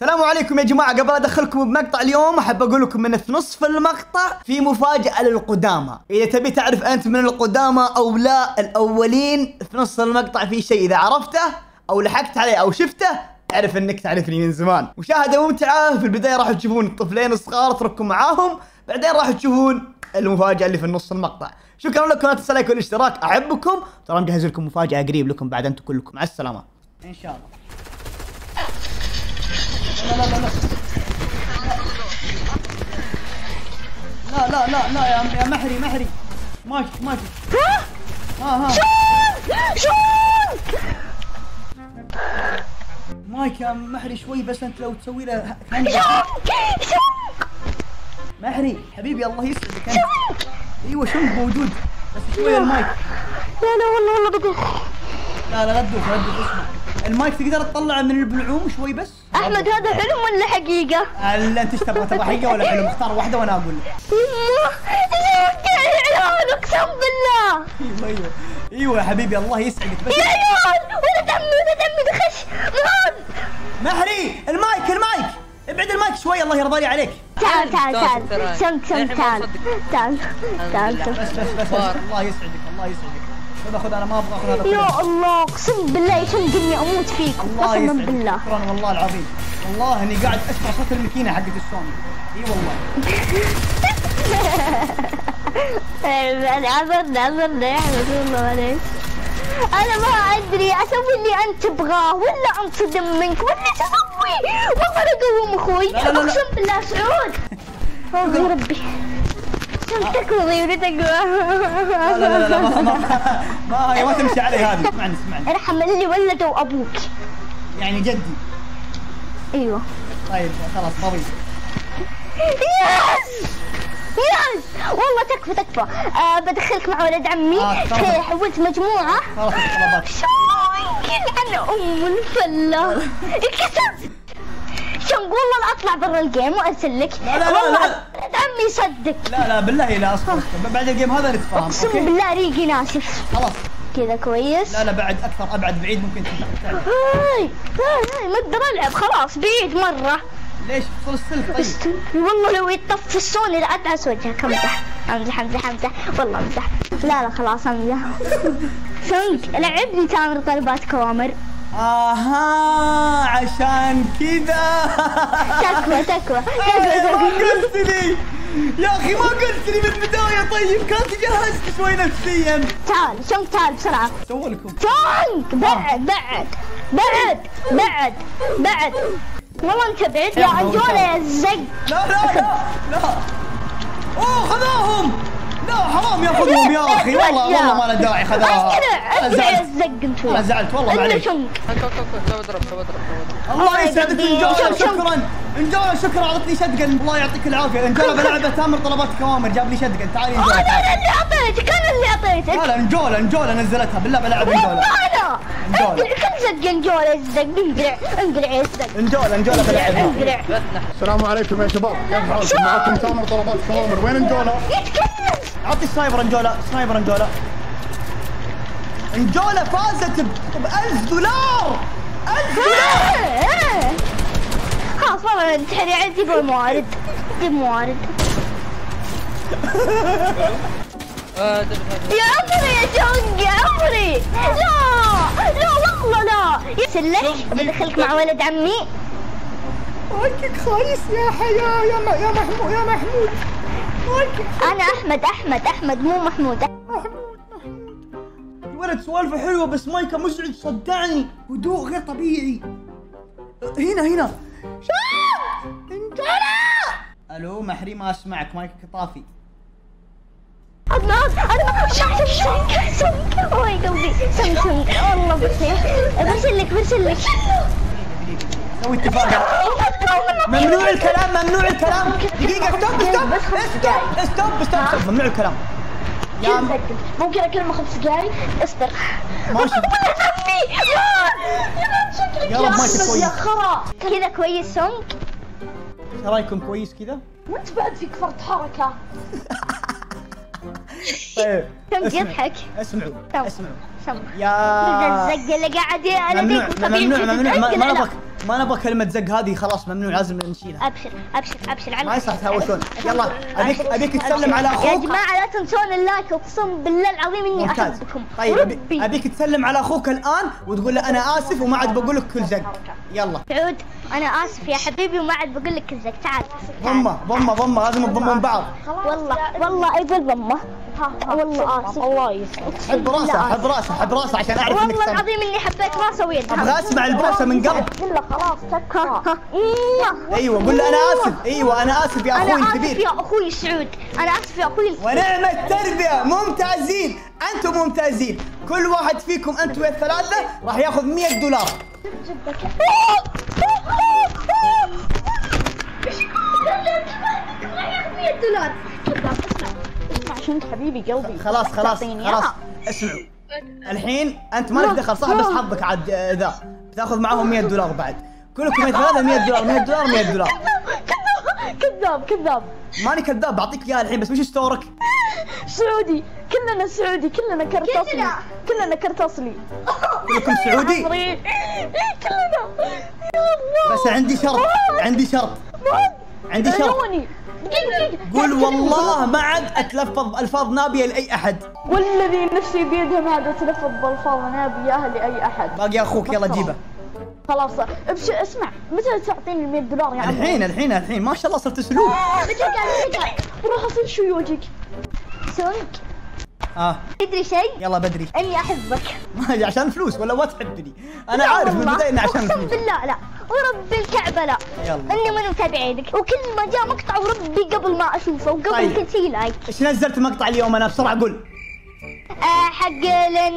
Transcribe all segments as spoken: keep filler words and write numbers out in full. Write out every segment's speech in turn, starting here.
السلام عليكم يا جماعة. قبل أدخلكم بمقطع اليوم أحب أقول لكم إن في نصف المقطع في مفاجأة للقدامى. إذا تبي تعرف أنت من القدامى أو لا الأولين، في نص المقطع في شيء إذا عرفته أو لحقت عليه أو شفته اعرف إنك تعرفني من زمان. مشاهدة ممتعة. في البداية راح تشوفون الطفلين الصغار اترككم معاهم، بعدين راح تشوفون المفاجأة اللي في النص المقطع. شكرا لكم، لا تنسوا اللايك والاشتراك، أحبكم. ترى مجهز لكم مفاجأة قريب لكم بعد أنتم كلكم. مع السلامة إن شاء الله. لا لا لا لا لا لا لا يا يا محري محري ماشي ماشي. ها ها شون مايك يا محري شوي بس. انت لو تسوي له شون محري حبيبي الله يسعدك انت. ايوه شنق موجود بس شوي المايك. لا لا والله والله بدوخ. لا لا لا تدوخ لا تدوخ. اسمع المايك تقدر تطلعه من البلعوم شوي بس. احمد هذا حلم ولا حقيقة؟ هلا انت ايش تبغى؟ تبغى حقيقة ولا حلم؟ اختار واحدة وانا اقول لك. يا عيال اقسم بالله. ايوه ايوه ايوه يا حبيبي الله يسعدك بس. يا عيال ولد عمي ولد عمي دخش هون. محري المايك المايك ابعد المايك شوي الله يرضى لي عليك. تعال تعال تعال سمك سمك تعال تعال تعال بس بس بس, بس. الله يسعدك الله يسعدك. خذ خذ انا ما ابغى اخذ هذا. يا الله اقسم بالله يشنق اني اموت فيك قسما بالله. شكرا والله العظيم. والله اني قاعد اسمع صوت الماكينه حقت السوني. اي والله. عذرنا عذرنا يا احمد والله معليش. انا ما ادري اسوي اللي انت تبغاه ولا انصدم منك ولا ايش اسوي. والله اقوم اخوي اقسم بالله سعود. والله يا ربي شمتك وضيورتك. لا لا لا لا ما ما ما هي ما تمشي علي هذه. اسمعني اسمعني. ارحم اللي ولده ابوك. يعني جدي. ايوه طيب خلاص بضيف. يس يس والله تكفى تكفى. آه بدخلك مع ولد عمي. آه خير حولت مجموعة. خلاص الطلبات. شو يمكن عن ام الفلة انكسر. شو والله لا اطلع برا الجيم وارسل لك. لا لا والله لا ولد عمي صدق. لا لا بالله لا اصبر بعد الجيم هذا نتفاهم. اقسم بالله ريقي ناشف. خلاص كذا كويس. لا لا بعد اكثر ابعد بعيد ممكن تنتقل. هاي هاي ما اقدر العب خلاص بعيد مرة. ليش فصل السلك طيب؟ والله لو يطفشوني لا ادعس وجهك. امزح امزح امزح امزح والله امزح. لا لا خلاص امزح. سنك لعبني تامر طلبات كوامر. اها عشان كذا. تكوى تكوى ما قلت لي يا اخي ما قلت لي من البدايه. طيب كنت جهزت شوي نفسيا. تعال شنك تعال بسرعه. سووا لكم شنك بعد بعد بعد بعد بعد والله انت بعيد يا انجوله يا الزق. لا لا لا لا اوه خذاهم. لا حرام ياخذهم يا اخي والله والله ما له داعي خذاها. انا زعلت انت. انا زعلت والله معليش. شنك تو اضرب تو اضرب الله يسعدك انجوله. شكرا انجوله شكرا اعطتني شدقه. الله يعطيك العافيه انجوله. بلعبه تامر طلبات كوامر جاب لي شدقه. تعالي انجوله. انا اللي اعطيتك انا اللي اعطيتك. لا لا انجوله انجوله نزلتها بالله بلعب انجوله. انا انجوله كم زق انجوله الزق انقلع انقلع يا الزق. انجوله انجوله بلعبها. انقلع. السلام عليكم يا شباب، كيف حالكم؟ معكم تامر طلبات كوامر. وين انجوله؟ يتكلم. اعطي سنايبر انجوله. سنايبر انجوله. انجوله فازت ب ألف دولار. ألف دولار. خلاص والله انتحري عاد جيبوا الموارد. جيب موارد. يا عمري يا جونج يا عمري. لا لا والله لا. سلك بدخلك مع ولد عمي. مايكك خايس يا حيا يا م... يا محمود يا محمود. مايكك انا احمد احمد احمد مو محمود. محمود محمود. الولد سوالفه حلوه بس مايكه مزعج صدعني. هدوء غير طبيعي. هنا هنا شاب انجوله. الو محري ما اسمعك مايكك طافي. انا انا شنك شنك شنك اوه قلبي شنك شنك والله برسل لك برسل لك. سوي اتفاق. ممنوع الكلام ممنوع الكلام. دقيقة ستوب ستوب ستوب ستوب ستوب ممنوع الكلام. يا ممكن اكلمه خمس دقايق اصبر. ماشي. شكلك يا احمد يا خرا. كذا كويس سونك؟ ايش رايكم كويس كذا؟ وانت بعد فيك فرط حركة. طيب سونك يضحك. اسمعوا اسمعوا سم يا الزق اللي قاعد ممنوع ممنوع ممنوع ما- ما لا. نبغى ما نبغى كلمة زق هذه خلاص ممنوع لازم نشيلها. ابشر ابشر ابشر على ما يصح تهاوشون. يلا ابيك ابيك تسلم على اخوك. يا جماعه لا تنسون اللايك، اقسم بالله العظيم اني ممتاز. احبكم. طيب ربي. أبي- ابيك تسلم على اخوك الان وتقول له انا اسف وما عاد بقول لك كل زق. يلا سعود انا اسف يا حبيبي وما عاد بقول لك الزق. تعال ضمه ضمه ضمه لازم تضمون بعض. والله والله يقول ضمه. والله اسف. الله يسعدك. حب راسه حب راسه حب راسه عشان اعرف انك والله سم. العظيم اني حبيت راسه ويده. ابغى اسمع البوسه من قبل. قل خلاص تكفى. ايوه قول له انا اسف. ايوه انا اسف يا اخوي انا اسف الكبير. يا اخوي سعود. انا اسف يا اخوي. ونعم التربيه ممتازين. انتم ممتازين. كل واحد فيكم انتم الثلاثه راح ياخذ مية دولار. مية دولار. اسمع شنو حبيبي قلبي. خلاص خلاص تعطيني خلاص إياها. اسمعوا الحين انت ما لك دخل صح بس حظك عاد آه، ذا بتاخذ معاهم مية دولار بعد. كلكم يا ثلاثه مية دولار مية دولار مية دولار. كذاب كذاب. ماني كذاب بعطيك اياها الحين بس وش ستورك؟ سعودي كلنا سعودي كلنا كرت اصلي كلنا. كلنا كرت اصلي كلكم سعودي. عمري. كلنا يا الله بس عندي شرط عندي شرط عندي شرط. عيوني قول والله ما عاد اتلفظ الفاظ نابيه لاي احد. والذي نفسي بيده ما عاد تلفظ بالفاظ نابياها لاي احد. باقي اخوك يلا جيبه. خلاص ابش اسمع متى تعطيني ال مية دولار يا عمي؟ الحين الحين الحين ما شاء الله صرت اسلوب. متى قال متى قال؟ روح اصير شيوعك. سونك اه تدري شيء؟ يلا بدري. اني احبك. ما عشان فلوس ولا ما تحبني؟ انا لا عارف من والله. البدايه انه عشان اقسم فلوس. بالله لا ورب الكعبه لا. يلا. اني من متابعينك وكل ما جاء مقطع وربي قبل ما اشوفه وقبل طيب. كل شيء لايك. ايش نزلت مقطع اليوم انا بسرعه قول. آه حق لان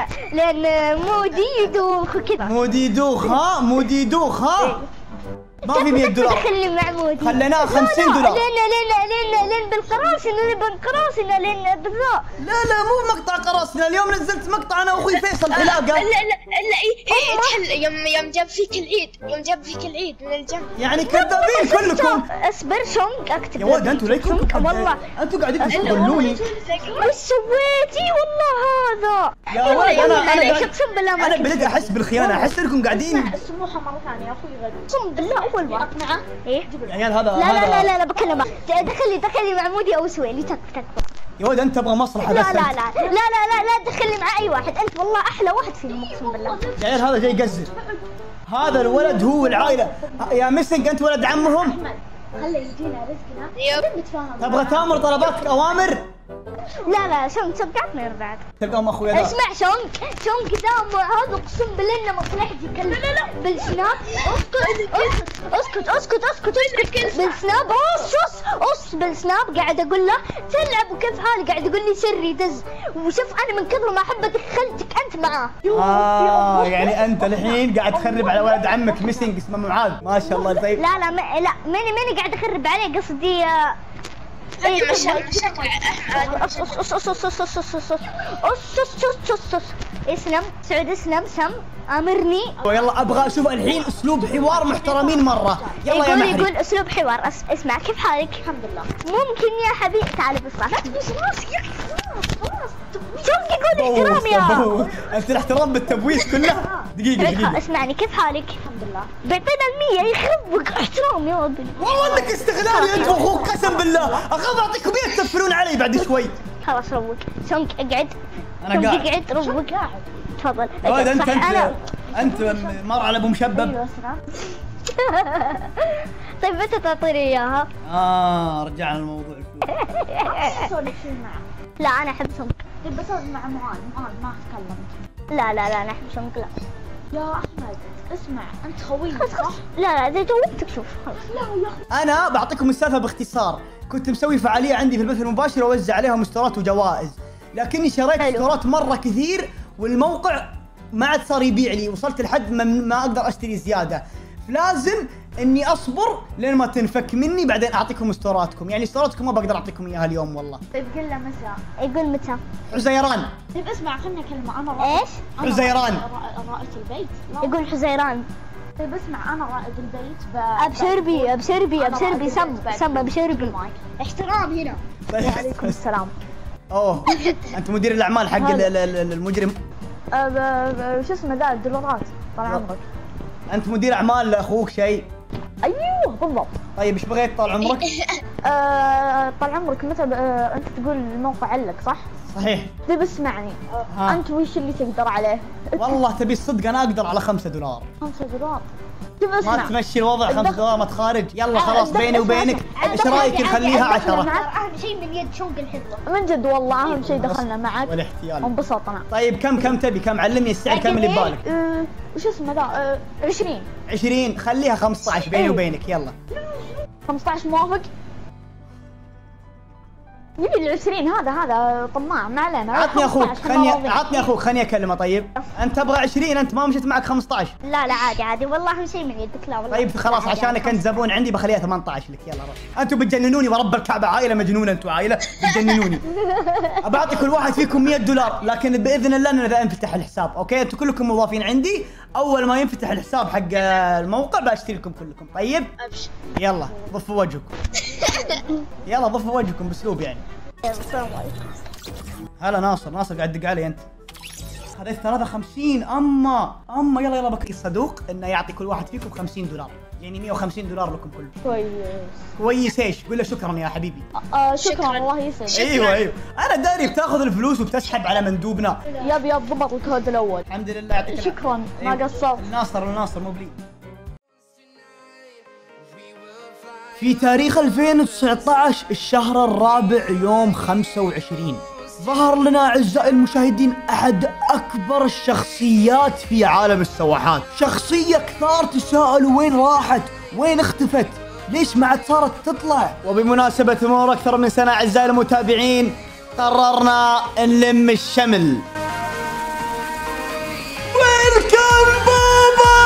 لان مودي يدوخ وكذا. مودي دوخ ها مودي دوخ ها ما في مية دولار. دخلني مع مودي. خليناه خمسين لا، دولار. لان لان لان لان بالقراصنه لان بالقراصنه لان بالذا. لا لا مو مقطع قراصنة اليوم نزلت مقطع انا واخوي فيصل حلاقه. لا لا لا اي اي تحل يوم يوم جاب فيك العيد يوم جاب فيك العيد من الجنة. يعني كذابين كلكم. اصبر شونك اكتب. يا ولد انتوا ليكم شونك والله. انتوا قاعدين تستغلوني. وش سويتي والله هذا؟ يا ولد انا انا ليش قاعد- اقسم بالله ما انا كنت. بديت احس بالخيانه احس انكم قاعدين. السموحه مره ثانيه يا اخوي غبي. اقسم بالله اول مره. معه؟ ايه؟ يا عيال هذا لا لا هذا- لا لا لا بكلمه. دخلي دخلي مع مودي او سويلي تك تك. يا ولد انت تبغى مصلحه بس لا لا أنت. لا لا لا لا لا تدخلني مع اي واحد. انت والله احلى واحد فيهم اقسم بالله. يا عيال هذا جاي يقزر. هذا الولد هو العائله. يا مسنج انت ولد عمهم. خلي يجينا رزقنا يب نتفاهم. تبغى تامر طلباتك اوامر. لا لا شونك سبقتنا الرباعات. تلقاهم اخويا ذا. اسمع شونك شونك دام هذا اقسم بالله انه مصلحتي كلها. لا لا بالسناب اسكت اسكت اسكت اسكت اسكت بالسناب اوس اوس اوس بالسناب قاعد اقول له تلعب وكيف حالك قاعد يقول لي سري دز وشوف انا من كثر ما احبه دخلتك انت معاه. اه يعني انت الحين قاعد تخرب على ولد عمك مسنج اسمه معاذ ما شاء الله طيب. لا لا ما لا ماني ماني قاعد اخرب عليه قصدي. آه، هذه مشاكل مشاكل أحمد. أص أص أص أص أص أص أص أص أص أص أص أص أص اسلم سعود اسلم سم امرني. يلا ابغى اشوف الحين اسلوب حوار محترمين مره. يلا يا يقول محري. يقول اسلوب حوار. أس... اسمع كيف حالك؟ الحمد لله. ممكن يا حبيبي تعال بس لا تبوس راسي يا اخي خلاص خلاص. شوف يقول احترام يا بوس. انت الاحترام بالتبويس كله. دقيقه دقيقه اسمعني كيف حالك؟ الحمد لله. بيعطينا المية يخربك احترام يا ابني. والله انك استغلالي انت واخوك قسم بالله اخاف اعطيكم مية تسفلون علي بعد شوي. خلاص روق شونك اقعد. أنا شونك قاعد. اقعد روق. تفضل. يا ولد انت صح، انت أنا... انت مر على ابو مشبب. طيب متى تعطيني اياها؟ اه رجعنا الموضوع الفلوس. اسولف شوي معه. لا انا احب شونك. طيب بسولف مع معاذ معاذ ما تكلمت. لا لا لا انا احب شونك. لا يا احمد اسمع انت خوي خلاص صح؟ خلاص. لا لا اذا جاوبتك شوف خلاص. لا يا اخي انا بعطيكم السالفه باختصار. كنت مسوي فعاليه عندي في البث المباشر واوزع عليها مستورات وجوائز لكني شريت حلو. مستورات مره كثير والموقع ما عاد صار يبيع لي. وصلت لحد ما, ما اقدر اشتري زياده فلازم اني اصبر لين ما تنفك مني بعدين اعطيكم مستوراتكم. يعني مستوراتكم ما بقدر اعطيكم اياها اليوم والله. طيب قل له متى؟ يقول متى؟ حزيران. طيب اسمع خلنا كلمة انا رائد. ايش؟ أنا حزيران. رائد- رائد البيت. لا. يقول حزيران. طيب اسمع انا رائد البيت ب... ابشر بي ابشر بي أنا ابشر رائد بي البيت سم بعد سم ابشر بي. المايك. احترام هنا. وعليكم السلام. اوه انت مدير الاعمال حق ال- ال- ال- المجرم. أه ب- ب- شو اسمه ذا الدولارات طال عمرك. انت مدير اعمال اخوك شيء. ايوه بالضبط. طيب ايش بغيت طال عمرك؟ أه طال عمرك متى ب- أه انت تقول الموقع علق صح؟ صحيح. طيب اسمعني ها. انت وش اللي تقدر عليه؟ والله تبي الصدق انا اقدر على خمسة دولار. خمسة دولار. طيب ما اسمع تمشي الوضع خمسة الدخل- دولار ما تخارج. يلا خلاص الدخل- بيني وبينك اسمع، ايش الدخل رايك عندي- نخليها عندي الدخل عشرة؟ معك. اهم شيء من يد شوق الحلوة. من جد والله اهم شيء دخلنا معك والاحتيال. وانبسطنا. طيب كم كم تبي كم علمني السعر كم اللي ببالك؟ أه وش اسمه ذا أه عشرين. عشرين خليها خمسة عشر بيني إيه. وبينك يلا. خمسة عشر موافق؟ يبي ال عشرين هذا هذا طماع ما علينا. عطني اخوك خمسة عشر خلني راضين. عطني اخوك خلني اكلمه. طيب انت تبغى عشرين انت ما مشيت معك خمسة عشر. لا لا عادي عادي والله اهم شيء من يدك لا والله. طيب خلاص عادي، عشانك عادي. انت زبون عندي بخليها ثمانية عشر لك. يلا روح. انتم بتجننوني ورب الكعبه عائله مجنونه انتم عائله بتجننوني. ابعطي كل واحد فيكم مية دولار لكن باذن الله انه اذا انفتح الحساب اوكي. انتم كلكم موظفين عندي اول ما ينفتح الحساب حق الموقع بشتري لكم كلكم. طيب ابشر. يلا ضفوا وجهكم. يلا ضفوا وجهكم باسلوب يعني. السلام عليكم. هلا ناصر ناصر قاعد تدق علي انت. خذيت ثلاثة وخمسين اما اما يلا يلا بك الصدوق انه يعطي كل واحد فيكم خمسين دولار يعني مية وخمسين دولار لكم كلكم. كويس. كويس ايش؟ قول له شكرا يا حبيبي. آه شكرا شكراً. الله يسلمك. ايوه ايوه انا داري بتاخذ الفلوس وبتسحب على مندوبنا. يب يب ضبط الكود الاول. الحمد لله يعطيك العافية. شكرا ما أيوة. قصرت. الناصر الناصر مو بلي. في تاريخ ألفين وتسعة عشر الشهر الرابع يوم خمسة وعشرين ظهر لنا أعزائي المشاهدين أحد أكبر الشخصيات في عالم السواحات. شخصية كثار تساءلوا وين راحت وين اختفت ليش ما عاد صارت تطلع. وبمناسبة مرور أكثر من سنة أعزائي المتابعين قررنا نلم الشمل. ويلكم بابا.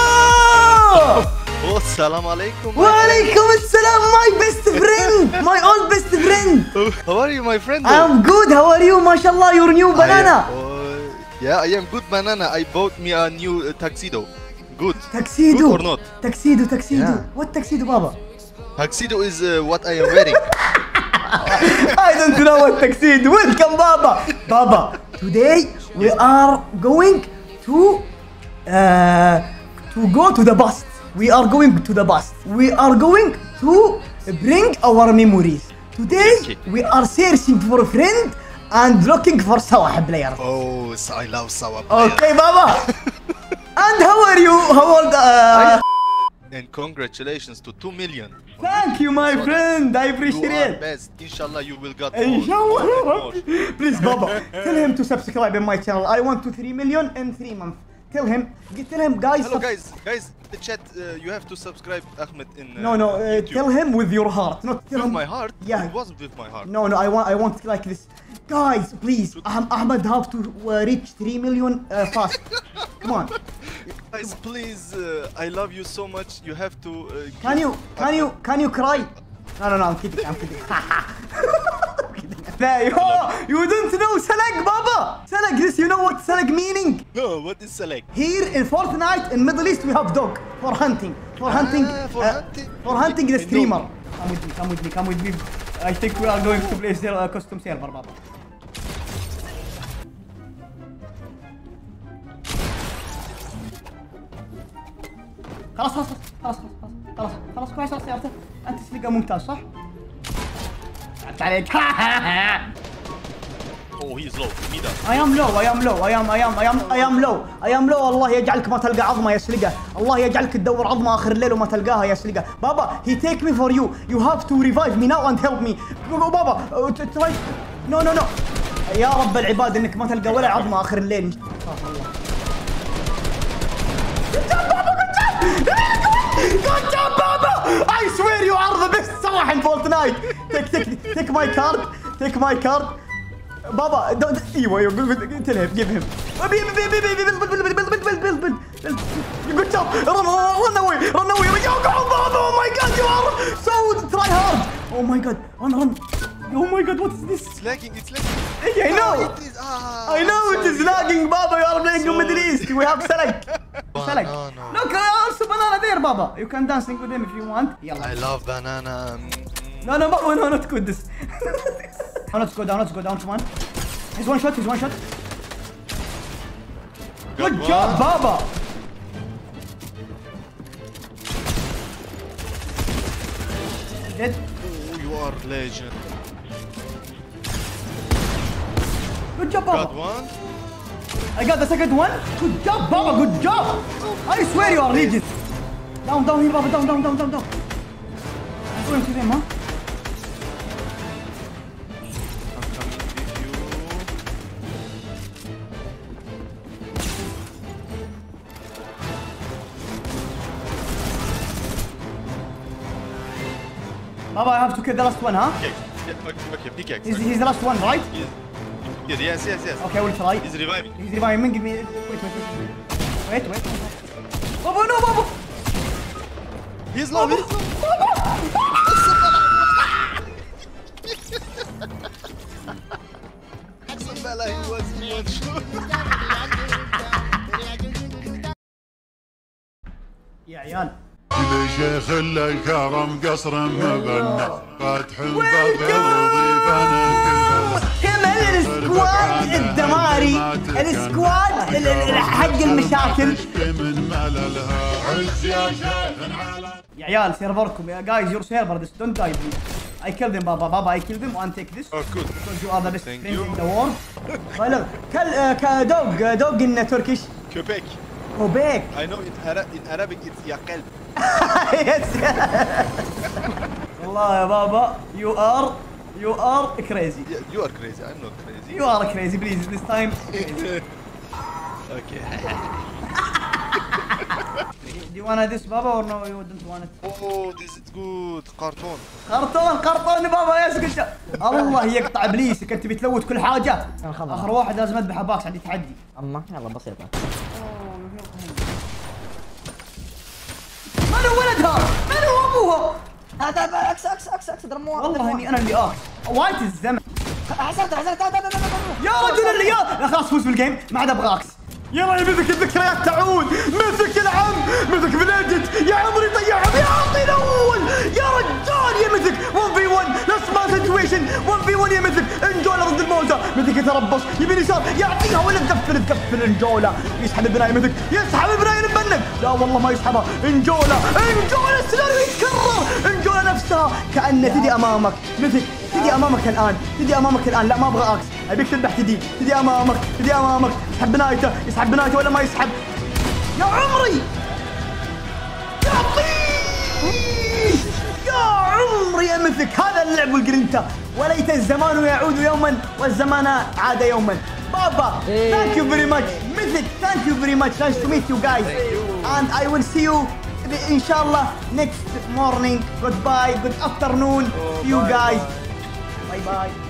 السلام عليكم. وعليكم السلام my best friend my old best friend. How are you my friend? I'm good how are you ما شاء الله your new banana. I, uh, yeah I am good banana. I bought me a new uh, tuxedo. Good. Tuxedo. Good or not? Tuxedo tuxedo. Yeah. What tuxedo baba? Tuxedo is uh, what I am wearing. I don't know what tuxedo. Welcome baba. Baba today we are going to uh, to go to the bus. We are going to the bus. We are going to bring our memories. Today Okay. we are searching for a friend and looking for Sawah players. Oh so I love Sawa. Okay, Baba. And how are you? How old? Uh, And congratulations to two million. thank you, my friend. I You are appreciate. best. Inshallah you will get more. Inshallah. more. Please, Baba, tell him to subscribe in my channel. I want to three million in three months. Tell him. Tell him, guys. Hello sub- guys, guys, the chat. Uh, you have to subscribe Ahmed in. Uh, No, no. Uh, YouTube. tell him with your heart, not tell With him. my heart. Yeah. It wasn't with my heart. No, no. I want. I want like this. Guys, please. Ah- Ahmed have to uh, reach three million uh, fast. Come on. Guys, please. Uh, I love you so much. You have to. Uh, Can give you? Can you? Ahmed- Can you cry? No, no, no. I'm kidding. I'm kidding. I'm kidding. There you go. You don't know Salag, Baba. Salag. This. You know what Salag meaning? No, what is select? Here in Fortnite in Middle East we have dog for hunting. For hunting. Ah, for uh, hunting. For hunting the I know. streamer. Come with me. Come with me. Come with me. I think we are going to play ser- uh, custom server, Baba. خلاص خلاص خلاص خلاص خلاص خلاص كويس خلاص يا انت سلقه ممتاز صح؟ تعبت عليك. Oh, he's low. Me that. I am low, I am low, I am, I am, I am, I am low, I am low. الله يجعلك ما تلقى عظمه يا سلقه، الله يجعلك تدور عظمه اخر الليل وما تلقاها يا سلقه. بابا he take me for you. You have to revive me now and help me. بابا try. No no no. يا رب العباد انك ما تلقى ولا عظمه اخر الليل. استغفر الله. Good job بابا good job. Good job بابا. I swear you are the best صراحة in Fortnite. Take take take my card. Take my card. بابا دو... ايوه ايوه tell him give him. Good job. Run run away run away. Baba oh my god you are so try hard. Oh my god run run. Oh my god what is this? It's lagging. It's lagging. I know. Oh, it is. Ah, I know it is sorry. lagging Baba you are playing in Middle East. We have Salag. Salag. Banana. Look also banana there Baba. You can dancing with him if you want. يلا. I love banana. Mm, No no Baba no not good this. Let's go down let's go down come on. He's one shot, he's one shot. Good job, Baba. Dead. Oh, you are legend. Good job, Got Baba. one. I got the second one. Good job, Baba. Good job. I swear you are legend. Down, down here, Baba. Down, down, down, down, down. I'm going to them, huh? I'm coming with you. Baba, I have to kill the last one, huh? Pickaxe. Yeah, okay, okay, pickaxe. He's, he's the last one, right? Yes. Yes, yes, yes, yes. Okay, we'll try. He's reviving. He's reviving. Give me. Wait, wait, wait. Wait, wait. Baba, no, Baba. He's low. He's low. Bella, he was one shot. يا عيال. لشيخ الكرم قصر مبنى فاتح الباب وضيفنا كمل السكواد الدماري السكواد ال- ال- حق المشاكل من مللها عز يا شيخ على يا عيال سيرفركم يا جايز يور سيرفر this don't die please. I killed them Baba Baba I killed them and take this Oh, good. because you are the best Thank friend you. in the world. بلغ كل كدوغ دوغ in Turkish Köpek. كوبيك. I know in, Ara in Arabic it's يا قلب. Yes. والله يا بابا you are you are crazy. Yeah, you are crazy. I'm not crazy. You are crazy please this time. Okay. Do you want this Baba or no you don't want it? Oh, this is good. Cartoon. قرطون قرطون بابا يا سكت الله يقطع ابليسك انت بتلوت كل حاجه اخر واحد لازم اذبح باكس عندي تحدي اما يلا بسيطة. من هو ولدها؟ من هو ابوها؟ هذا اكس اكس اكس اكس درموها. والله اني انا اللي اه وايت الزمن حسبت حسبت يا رجل اللي يا لا خلاص فوز بالجيم ما عاد ابغى اكس يلا يا مذك الذكريات تعود مسك العم مسك بليجت يا عمري ضيعها يا عطي الاول يا رجال يا مذك واحد في واحد نفس ما سيتويشن واحد في واحد يا مذك انجولا ضد الموزة مذك يتربص يبي يسار يعطيها ولا تقفل تقفل انجولا يسحب البنايه مذك يسحب البنايه المبنك لا والله ما يسحبها انجولا انجولا السيناريو يتكرر انجولا نفسها كأنه تدي امامك مذك تدي امامك الان تدي امامك الان لا ما ابغى اكس ابيك تذبح تدي تدي امامك تدي امامك يسحب بنايته يسحب بنايته ولا ما يسحب يا عمري يعطيه يا عمري يا مثك هذا اللعب والجرينتا وليت الزمان يعود يوما والزمان عاد يوما بابا thank you very much مثك thank you very much nice to meet you guys and I will see you inshallah next morning goodbye good afternoon you guys bye bye